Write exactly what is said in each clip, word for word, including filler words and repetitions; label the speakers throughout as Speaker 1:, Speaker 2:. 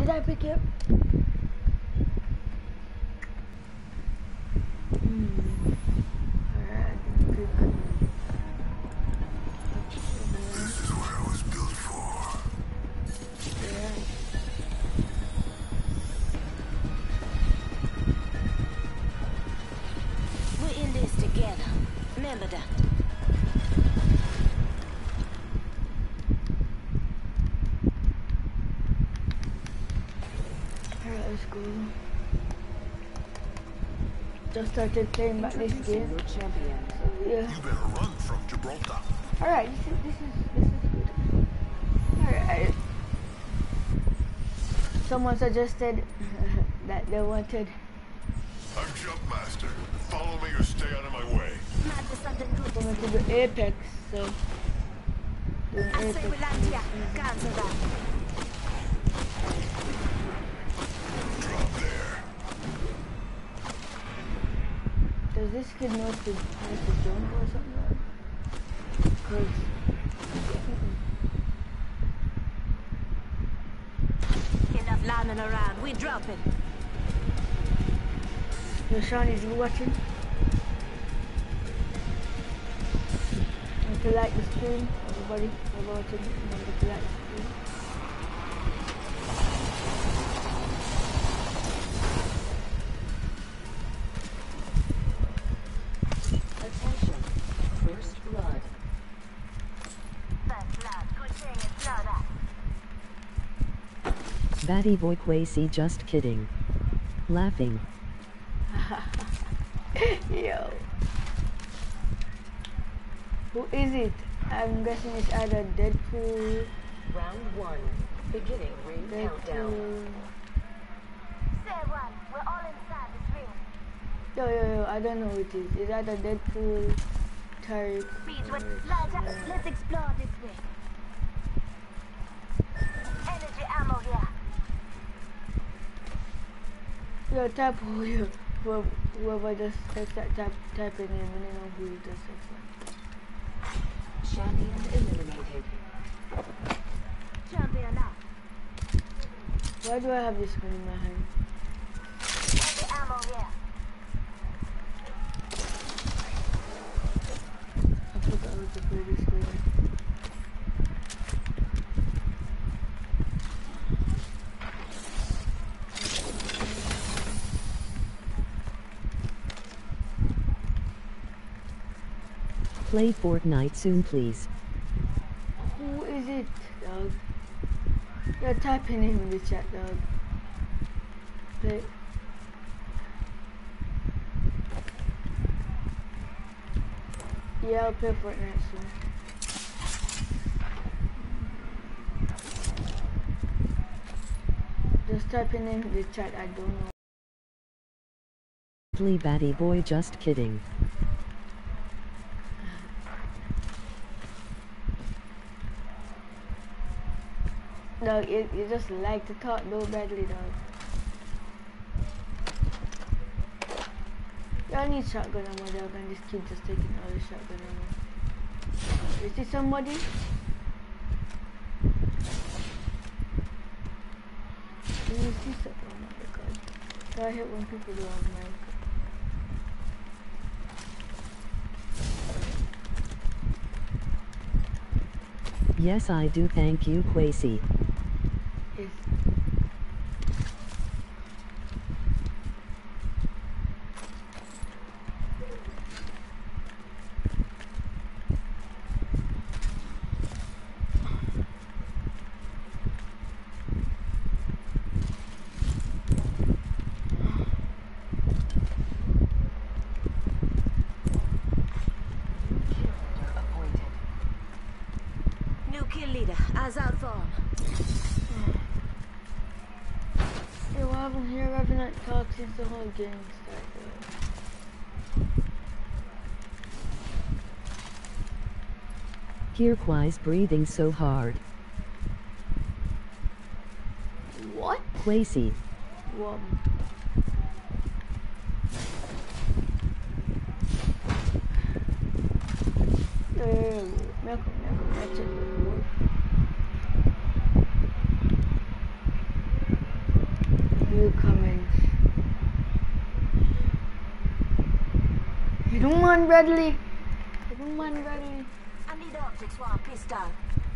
Speaker 1: I pick it up? Hmm. Alright, good.
Speaker 2: This is what I was built for.
Speaker 1: Yeah.
Speaker 3: We're in this together. Remember that.
Speaker 1: Alright, let's go. Just started playing back this game.
Speaker 3: Your champion.
Speaker 1: Yeah.
Speaker 2: You better run from Gibraltar.
Speaker 1: Alright, this is this is this is good. Alright. Someone suggested that they wanted
Speaker 2: I'm Jumpmaster. Follow me or stay out of my way.
Speaker 3: Mad for something good.
Speaker 1: someone to do Apex, so doing
Speaker 3: I say
Speaker 1: Apex.
Speaker 3: we land here. Cancel that.
Speaker 2: Drop there.
Speaker 1: Does this kid know to, know to jump or something? Cause
Speaker 3: Enough landing around. We dropping.
Speaker 1: Yo, Sean, is you watching? Want to like the stream, everybody? Everybody watching? Want to like the stream?
Speaker 4: Attention. First blood.
Speaker 3: First blood. Good thing it's not that.
Speaker 4: Batty boy Quasi, just kidding. Laughing.
Speaker 1: Yo. Who is it? I'm guessing it's either Deadpool,
Speaker 4: Round one. Beginning ring countdown.
Speaker 1: Deadpool.
Speaker 3: Say one. We're all inside this ring.
Speaker 1: Yo, yo, yo, I don't know who it is. It's either Deadpool, Tariq,
Speaker 3: Beach, what?
Speaker 1: or...
Speaker 3: Light up. Let's explore this way. Energy ammo here.
Speaker 1: Yo, type who you, whoever, whoever just text that type, type your name and I know who you just text that.
Speaker 4: Champion eliminated.
Speaker 3: Champion out.
Speaker 1: Why do I have this gun in my hand?
Speaker 3: Heavy ammo here.
Speaker 1: I forgot how to play this game.
Speaker 4: Play Fortnite soon, please.
Speaker 1: Who is it, dog? You're typing him in the chat, dog. Play. Yeah, I'll play Fortnite soon. Just typing in the chat, I don't know.
Speaker 4: Play Batty boy, just kidding.
Speaker 1: Dog, you, you just like to talk though badly, dog. Y'all need shotgun ammo, dog, and this kid just taking all the shotgun ammo. Is this somebody? Can you see something? Oh my god. I hate when people do have mic.
Speaker 4: Yes, I do. Thank you, Quasi.
Speaker 1: Yes.
Speaker 3: New kill leader. As out form.
Speaker 1: Yo, I haven't heard Revenant talk since the whole game started.
Speaker 4: Hear Quai's breathing so hard.
Speaker 1: What?
Speaker 4: Quasi.
Speaker 1: What? Yo, yo, yo, Malcolm, Malcolm, I checked before. the comments. You don't mind, Bradley? You don't mind, Bradley?
Speaker 3: I need optics while I'm pissed off.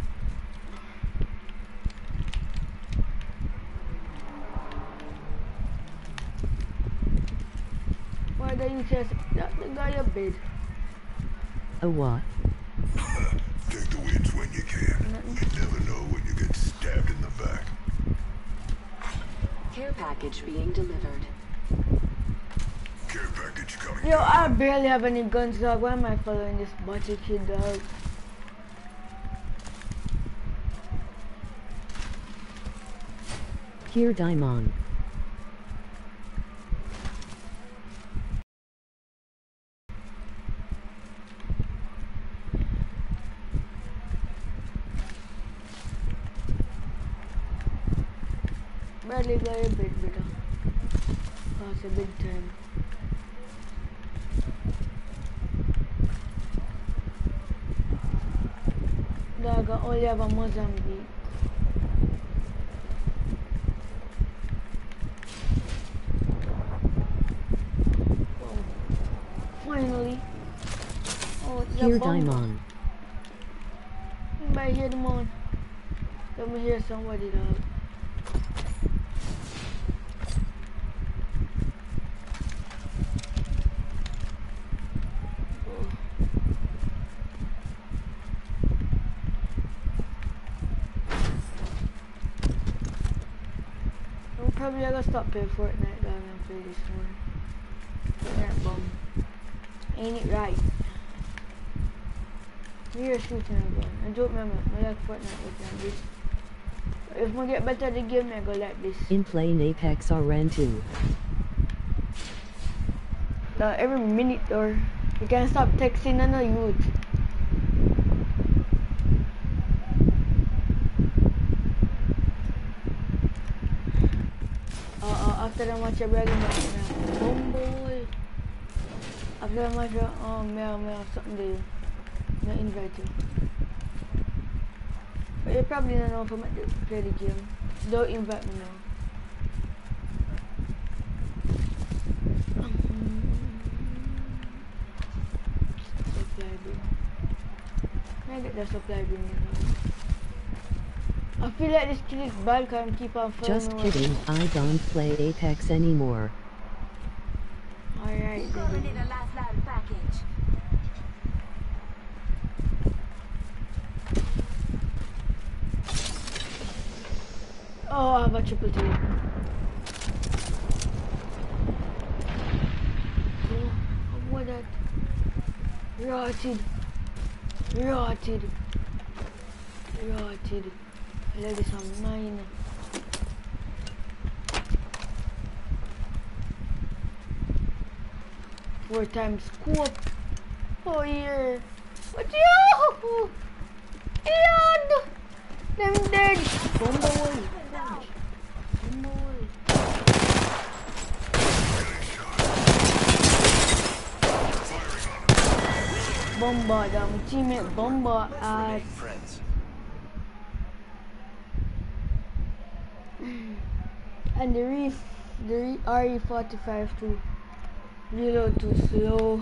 Speaker 1: Why don't you just that the guy a bed?
Speaker 4: A what?
Speaker 2: Take the wins when you can. You never know when you get stabbed in the back.
Speaker 5: Care package being delivered.
Speaker 2: Care package coming.
Speaker 1: Yo, I barely have any guns, dog. Why am I following this butcher kid, dog?
Speaker 4: Here Daimon.
Speaker 1: Bradley got a bit better. That's a big time. Dog, I only have a Mozambique. Wow. Finally. Oh, it's
Speaker 4: Here
Speaker 1: a bomb.
Speaker 4: Daimon.
Speaker 1: Anybody hear them on? Let me hear somebody, dog. Probably I gotta stop playing Fortnite dog and play this one. Fortnite bum. Ain't it right? You're shooting a gun. I don't remember. I like Fortnite with this. If I get better at the game, I go like this.
Speaker 4: In playing Apex or Ran two.
Speaker 1: Now every minute or you can't stop texting on the youth. After the match, I bring him back now. Bumble. After the match, oh, may I have something to do. I invite you. But you probably don't know if I'm going to play the game. Don't invite me now. Supply bin. Can I get the supply bin now? I feel like this kid is bad because I'm keep on following
Speaker 4: Just
Speaker 1: me.
Speaker 4: kidding, I don't play Apex anymore.
Speaker 1: Alright,
Speaker 3: Calling
Speaker 1: then.
Speaker 3: in a last line package.
Speaker 1: Oh, I have a triple T. Oh, what that? Rotted. Rotted. Rotted. Let this on mine. Four times scope. Oh yeah. What you? Yeah. Them dead. Bumble. Bumble. Bomba, damn teammate bomba ass.
Speaker 6: Friends.
Speaker 1: And the reef, the re R E forty-five too. Reload too slow.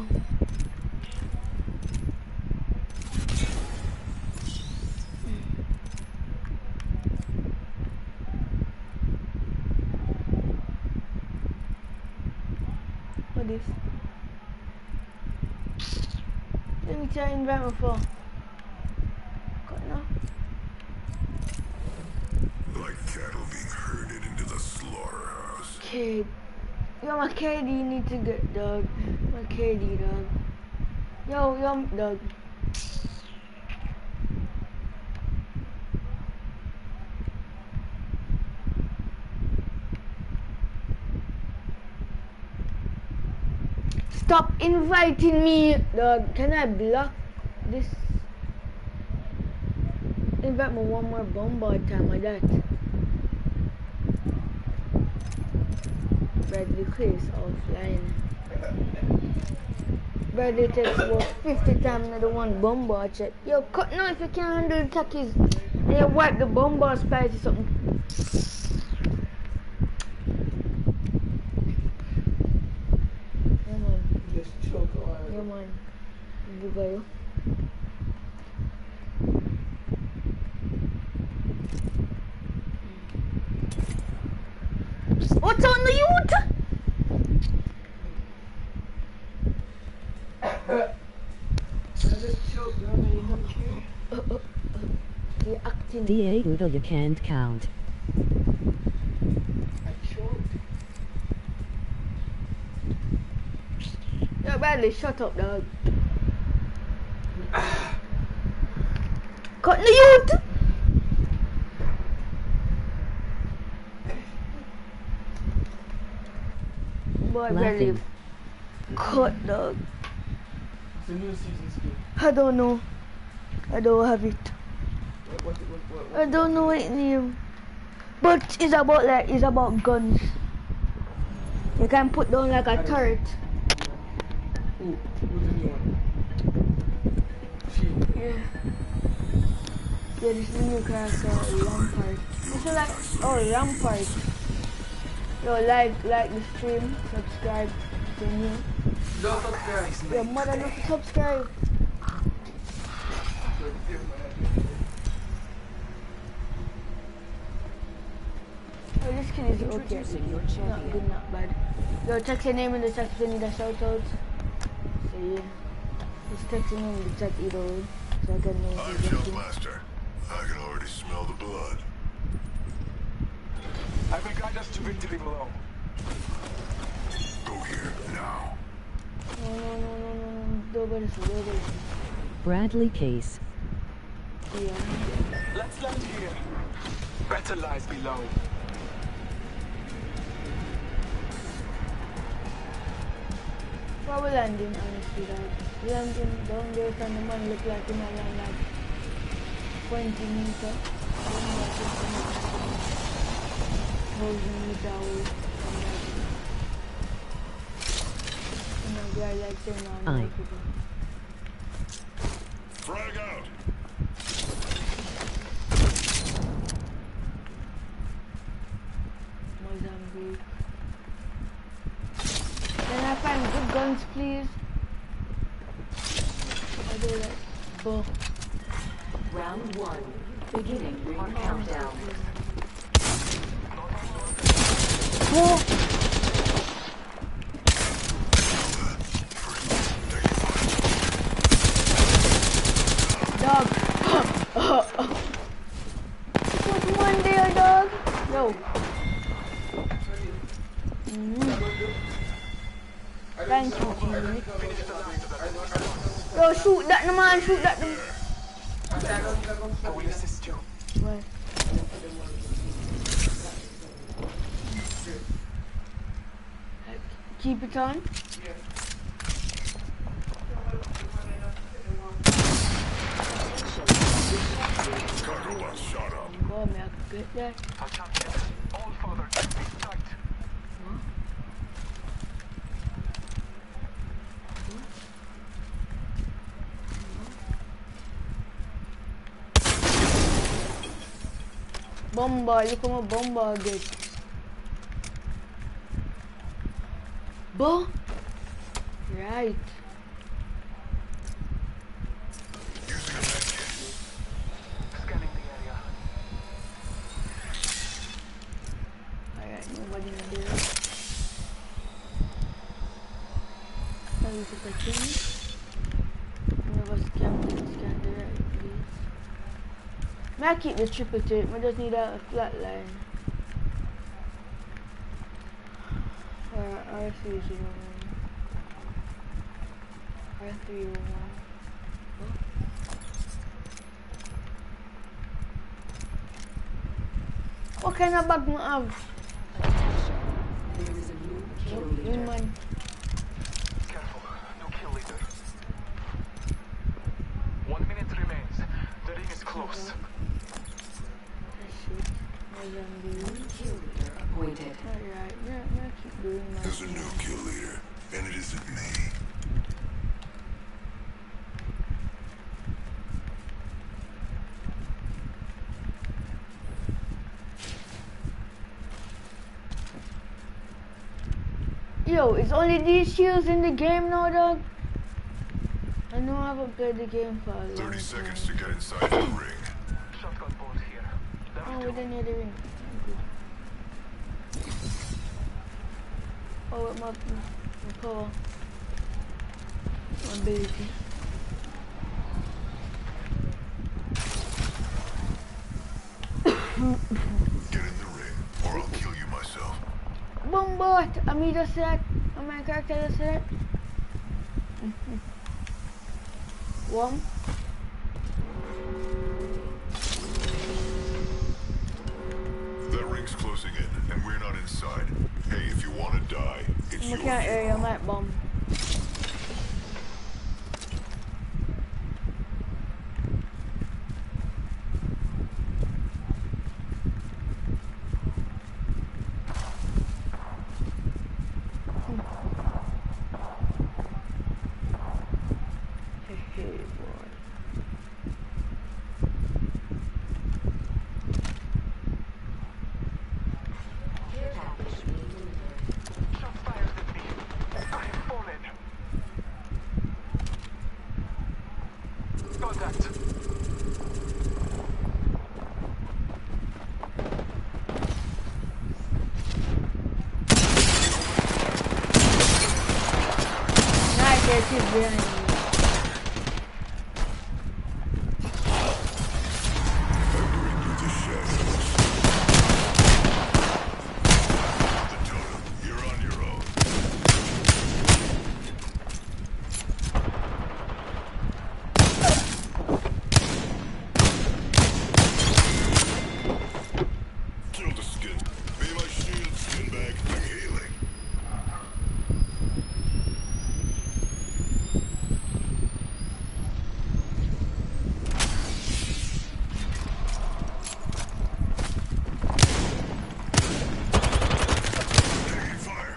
Speaker 1: What is? Let me try and invite my phone. Got now.
Speaker 2: Like cattle being herded into the slaughterhouse.
Speaker 1: Kid. Yo, my K D need to get dog. My K D dog. Yo, yo, dog. Stop inviting me, dog. Can I block this? Invite me one more bombard time like that. Bradley Chris offline. Bradley takes about fifty times another one bombard check. Yo, cut now if you can't handle the tackies. And you wipe the bombard spice or something. kayo. What's on the youth? You're acting.
Speaker 4: D A Udo you can't count.
Speaker 1: Yo, Bradley, shut up, dog. Cut the youth! Boy, Bradley.
Speaker 4: Laughing.
Speaker 1: Cut, dog.
Speaker 6: It's a new season skill.
Speaker 1: I don't know. I don't have it.
Speaker 6: What, what, what, what,
Speaker 1: I don't know it name. But it's about like, it's about guns. You can put down like a turret.
Speaker 6: Who? Who's the new one? She.
Speaker 1: Yeah. Yeah, this is the new character, Rampart. This is like, oh, Rampart. Yo, like, like the stream, subscribe to new.
Speaker 6: Don't subscribe.
Speaker 1: Your mother not to subscribe. Oh, this kid is okay.
Speaker 5: Introducing your
Speaker 1: Not
Speaker 5: champion.
Speaker 1: good, not bad. Yo, text your name in the chat if you need a shout out. So yeah. Just text your name in the chat either way. So I can know
Speaker 2: I'm
Speaker 1: if you're getting.
Speaker 2: Jumpmaster. I can already smell the blood.
Speaker 7: I will guide us to victory below.
Speaker 2: Go here, now.
Speaker 1: No, no, no, no, no, no. Don't go this way, don't go this way.
Speaker 4: Bradley Case.
Speaker 1: Yeah.
Speaker 7: Let's land here. Better lies below.
Speaker 1: Where we landing, honestly, dog? We landing down there from the man look like he might land like twenty meters. Thousand meter away from that. And a guy like ten on
Speaker 4: Aye.
Speaker 1: people.
Speaker 2: Frag out.
Speaker 1: Mozambique. Can I find good guns, please? I do that. Bow.
Speaker 5: Round one. Beginning our countdown.
Speaker 1: Bow. Dog. Put one there, dog. Yo. Mm-hmm. Thank you, Jimmy. Yo, shoot that, no man, shoot that. No.
Speaker 7: I will assist you.
Speaker 1: What? Keep it on.
Speaker 2: Cargo bus shot up.
Speaker 1: Boy, may I get that?
Speaker 7: Our champion. All father. Be tight.
Speaker 1: Bomba, look como bomba get. Bo? Right.
Speaker 7: Scanning the area.
Speaker 1: Alright, nobody in there. Now we put the thing. None of us can scan the right place. May I keep the triple tape? I just need a flat line. Or R three zero one. R three zero one. What kind of bag do I have?
Speaker 5: There is a new kill
Speaker 1: You
Speaker 5: leader.
Speaker 1: man.
Speaker 7: Careful. No kill leader. One minute remains. The ring is close.
Speaker 1: Shit. Mozambique.
Speaker 5: Kill leader appointed.
Speaker 1: Alright, yeah, yeah, keep doing my
Speaker 2: There's a
Speaker 1: thing.
Speaker 2: new kill leader, and it isn't me.
Speaker 1: Yo, it's only these shields in the game now, dog. I know I haven't played the game for a long
Speaker 2: Thirty
Speaker 1: time.
Speaker 2: seconds to get inside the ring.
Speaker 7: Shotgun bolt here.
Speaker 1: Oh,
Speaker 7: Level
Speaker 1: we
Speaker 7: two.
Speaker 1: didn't need the ring. Oh, with my, my power. My ability.
Speaker 2: Get in the ring, or I'll kill you myself.
Speaker 1: Boom, boy! I mean, just said. And my character just said. One.
Speaker 2: That ring's closing in, and we're not inside. Hey, if you want to die, it's
Speaker 1: I
Speaker 2: your
Speaker 1: can't hear
Speaker 2: funeral.
Speaker 1: you, mic bomb. Hey, boy.
Speaker 5: Care package being delivered.
Speaker 7: Shots fired at me. I am fallen. Contact.
Speaker 1: Nice, there's two behind me.
Speaker 2: Bring you the shadows. The totem, you're on your own. Kill the skin. Be my shield, skinbag. I'm healing. Taking fire.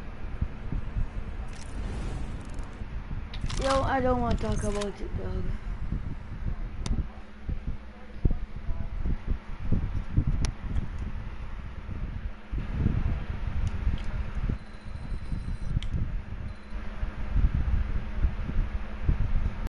Speaker 1: Yo, I don't want to talk about it, dog.